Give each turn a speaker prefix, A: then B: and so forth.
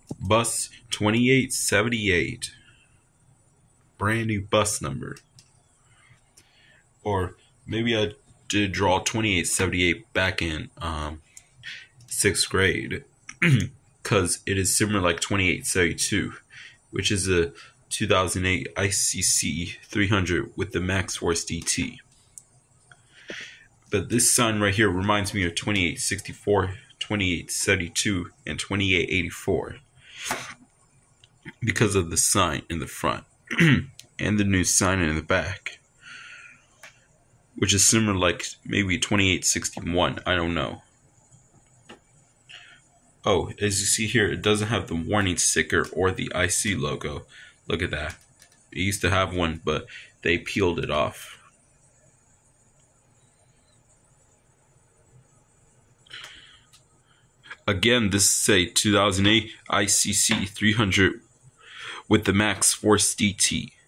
A: Bus 2878. Brand new bus number. Or maybe I did draw 2878 back in 6th grade. Because it is similar like 2872, which is a 2008 CE300 with the max force DT. But this sign right here reminds me of 2864, 2872, and 2884 because of the sign in the front and the new sign in the back, which is similar like maybe 2861, I don't know. Oh, as you see here, it doesn't have the warning sticker or the IC logo. Look at that. It used to have one, but they peeled it off. Again, this is a 2008 CE300 with the max force DT.